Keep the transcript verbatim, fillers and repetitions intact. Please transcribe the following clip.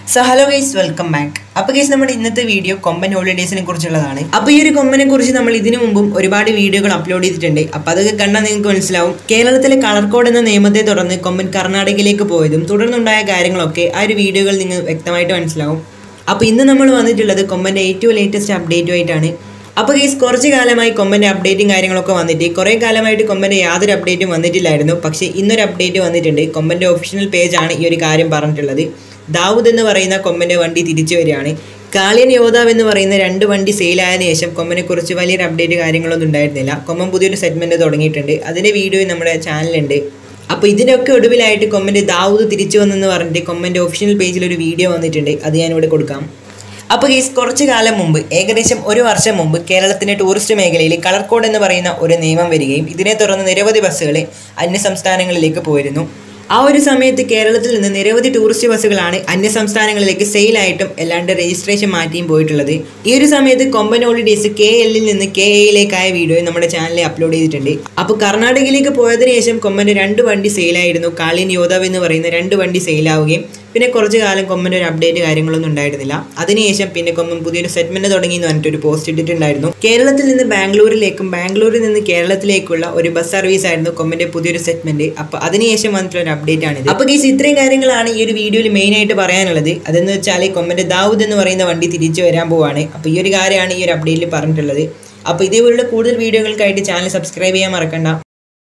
So hello guys, welcome back. അപ്പോൾ guys, നമ്മുടെ ഇന്നത്തെ വീഡിയോ കൊമ്പൻ ഹോളിഡേയ്സിനെ കുറിച്ചുള്ളതാണ്. അപ്പോൾ ഈ ഒരു കൊമ്പനെ കുറിച്ച് നമ്മൾ ഇതിനു മുമ്പും ഒരുപാട് വീഡിയോകൾ അപ്ലോഡ് ചെയ്തിട്ടുണ്ട്. അപ്പോൾ അതൊക്കെ കണ്ടാൽ നിങ്ങൾക്ക് മനസ്സിലാവും കേരളത്തിലെ കളർ കോഡ് എന്ന നിയമത്തെ തുടർന്ന് കൊമ്പൻ കർണാടകയിലേക്ക് പോയതും തുടർന്നുണ്ടായ കാര്യങ്ങളൊക്കെ ആ ഒരു വീഡിയോകൾ നിങ്ങൾ വ്യക്തമായിട്ട് മനസ്സിലാവും. അപ്പോൾ ഇന്ന് നമ്മൾ വന്നിട്ടുള്ളത് കൊമ്പൻ്റെ ഏറ്റവും ലേറ്റസ്റ്റ് അപ്ഡേറ്റുമായിട്ടാണ്. അപ്പോൾ ഗൈസ്, കുറച്ച് കാലമായി കൊമ്പൻ്റെ അപ്ഡേറ്റും കാര്യങ്ങളൊക്കെ വന്നിട്ട് കുറേ കാലമായിട്ട് കൊമ്പൻ്റെ യാതൊരു അപ്ഡേറ്റും വന്നിട്ടില്ലായിരുന്നു. പക്ഷേ ഇന്നൊരു അപ്ഡേറ്റ് വന്നിട്ടുണ്ട്. കൊമ്പൻ്റെ ഒഫീഷ്യൽ പേജാണ് ഈ ഒരു കാര്യം പറഞ്ഞിട്ടുള്ളത്. ദാവൂദ് എന്ന് പറയുന്ന കൊമ്പൻ്റെ വണ്ടി തിരിച്ചു വരികയാണ്. കാളിയൻ യോദ്ധാവ് എന്ന് പറയുന്ന രണ്ട് വണ്ടി സെയിലായതിനു ശേഷം കൊമ്പനെ കുറിച്ച് വലിയൊരു അപ്ഡേറ്റ് കാര്യങ്ങളൊന്നും ഉണ്ടായിരുന്നില്ല. കൊമ്പൻ പുതിയൊരു സെഗ്മെൻറ്റ് തുടങ്ങിയിട്ടുണ്ട്. അതിൻ്റെ വീഡിയോ നമ്മുടെ ചാനലുണ്ട്. അപ്പോൾ ഇതിനൊക്കെ ഒടുവിലായിട്ട് കൊമ്പൻ്റെ ദാവൂദ് തിരിച്ചു വന്നെന്ന് പറഞ്ഞിട്ട് കൊമ്പൻ്റെ ഒഫീഷ്യൽ പേജിൽ ഒരു വീഡിയോ വന്നിട്ടുണ്ട്. അത് ഞാനിവിടെ കൊടുക്കാം. അപ്പോൾ ഗൈസ്, കുറച്ച് കാലം മുമ്പ്, ഏകദേശം ഒരു വർഷം മുമ്പ് കേരളത്തിൻ്റെ ടൂറിസ്റ്റ് മേഖലയിൽ കളർ കോഡ് എന്ന് പറയുന്ന ഒരു നിയമം വരികയും ഇതിനെ തുടർന്ന് നിരവധി ബസ്സുകൾ അന്യ സംസ്ഥാനങ്ങളിലേക്ക് പോയിരുന്നു. ആ ഒരു സമയത്ത് കേരളത്തിൽ നിന്ന് നിരവധി ടൂറിസ്റ്റ് ബസ്സുകളാണ് അന്യ സംസ്ഥാനങ്ങളിലേക്ക് സെയിലായിട്ടും അല്ലാണ്ട് രജിസ്ട്രേഷൻ മാറ്റിയും പോയിട്ടുള്ളത്. ഈ ഒരു സമയത്ത് കൊമ്പൻ ഹോളിഡേയ്സ് കെ എല്ലിൽ നിന്ന് കെ എയിലേക്കായ വീഡിയോ നമ്മുടെ ചാനലിൽ അപ്ലോഡ് ചെയ്തിട്ടുണ്ട്. അപ്പോൾ കർണാടകയിലേക്ക് പോയതിനു ശേഷം കൊമ്പൻ്റെ രണ്ട് വണ്ടി സെയിലായിരുന്നു. കാളിയൻ യോദ്ധാവ് എന്ന് പറയുന്ന രണ്ട് വണ്ടി സെയിലാവുകയും പിന്നെ കുറച്ച് കാലം കൊമ്പൻ്റെ ഒരു അപ്ഡേറ്റ് കാര്യങ്ങളൊന്നും ഉണ്ടായിരുന്നില്ല. അതിനുശേഷം പിന്നെ കൊമ്പൻ പുതിയൊരു സെഗ്മെൻറ്റ് തുടങ്ങി എന്ന് പറഞ്ഞിട്ട് ഒരു പോസ്റ്റ് ഇട്ടിട്ടുണ്ടായിരുന്നു. കേരളത്തിൽ നിന്ന് ബാംഗ്ലൂരിലേക്കും ബാംഗ്ലൂരിൽ നിന്ന് കേരളത്തിലേക്കുള്ള ഒരു ബസ് സർവീസ് ആയിരുന്നു കൊമ്പൻ്റെ പുതിയൊരു സെഗ്മെൻറ്റ്. അപ്പോൾ അതിനുശേഷം വന്നിട്ടുള്ള ഒരു അപ്ഡേറ്റ് ആണിത്. അപ്പോൾ ഗൈസ്, ഇത്രയും കാര്യങ്ങളാണ് ഈ ഒരു വീഡിയോയിൽ മെയിനായിട്ട് പറയാനുള്ളത്. അതെന്ന് വെച്ചാൽ കൊമ്പൻ്റെ ദാവൂദ് എന്ന് പറയുന്ന വണ്ടി തിരിച്ചു വരാൻ പോവാണ്. അപ്പോൾ ഈ ഒരു കാര്യമാണ് ഈ ഒരു അപ്ഡേറ്റിൽ പറഞ്ഞിട്ടുള്ളത്. അപ്പോൾ ഇതേപോലുള്ള കൂടുതൽ വീഡിയോകൾക്കായിട്ട് ചാനൽ സബ്സ്ക്രൈബ് ചെയ്യാൻ മറക്കണ്ട.